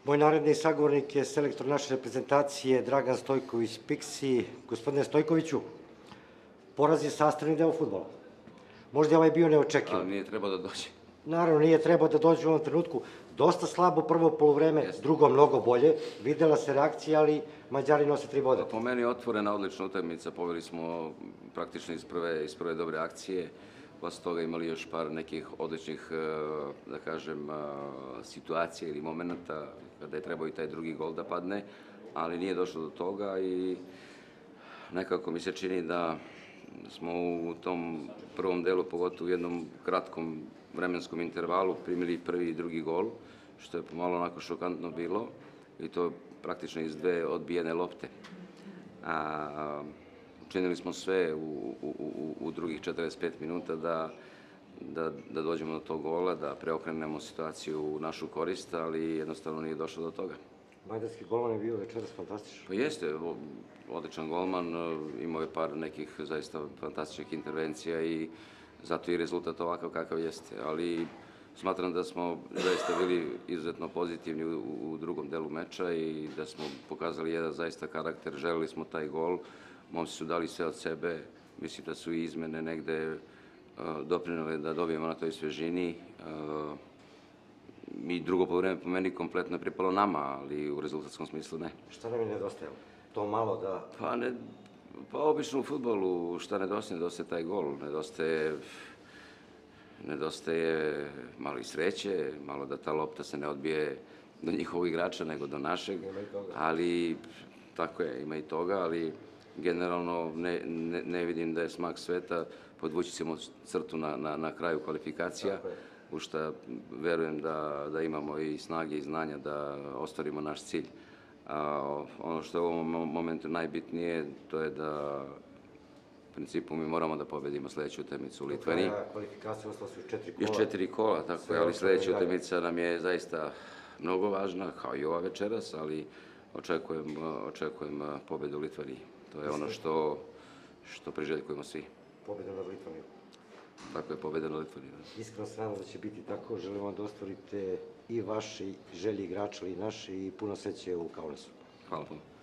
Moj naredni sagovornik je selektor naše reprezentacije Dragan Stojković Piksi. Gospodine Stojkoviću, poraz je sastavni deo fudbala. Možda je ovaj bio neočekivan. Ali nije trebao da dođe. Naravno, nije trebao da dođe u ovom trenutku. Dosta slabo prvo polovreme, drugo mnogo bolje. Videla se reakcija, ali Mađari nose 3 boda. Po meni otvorena odlična utakmica, pobili smo praktično iz prve dobre akcije. Posle toga imali još par nekih odličnih, da kažem, situacija ili momenta kada je trebao i taj drugi gol da padne, ali nije došlo do toga i nekako mi se čini da smo u tom prvom delu, pogotovo u jednom kratkom vremenskom intervalu, primili prvi i drugi gol, što je pomalo onako šokantno bilo i to praktično iz 2 odbijene lopte. Učinili smo sve u drugih 45 minuta da dođemo do tog gola, da preokrenemo situaciju u našu korist, ali jednostavno nije došlo do toga. Majdanski golman je bio večeras fantastičan. Pa jeste, odličan golman, imao je par nekih zaista fantastičnih intervencija i zato i rezultat ovakav kakav jeste, ali smatram da smo zaista bili izuzetno pozitivni u drugom delu meča i da smo pokazali jedan zaista karakter, želeli smo taj gol, momci su dali sve od sebe, mislim da su i izmene negde doprinele da dobijemo na toj svežini. I drugo polovreme po meni kompletno je pripalo nama, ali u rezultatskom smislu ne. Šta nam je nedostajalo? To malo da... Pa obično u fudbalu šta nedostaje? Nedostaje taj gol, nedostaje malo i sreće, malo da ta lopta se ne odbije do njihovog igrača, nego do našeg, ali tako je, ima i toga, ali generalno ne vidim da je smak sveta, podvući ćemo crtu na kraju kvalifikacija, u što verujem da imamo i snage i znanja da ostvarimo naš cilj. Ono što je u ovom momentu najbitnije, to je da u principu mi moramo da pobedimo sledeću utakmicu u Litvaniji. Kvalifikacija ostala su 4 kola. Još 4 kola, tako je, ali sledeća utakmica nam je zaista mnogo važna, kao i ova večeras, ali očekujem pobedu u Litvaniji. To je ono što priželjkujemo svi. Pobeda na Litvaniju. Tako je, pobeda na Litvaniju. Iskreno se nadam da će biti tako. Želim vam da ostvarite i vaše želje igrača, ali i naše, i puno sreće u Kaunasu. Hvala puno.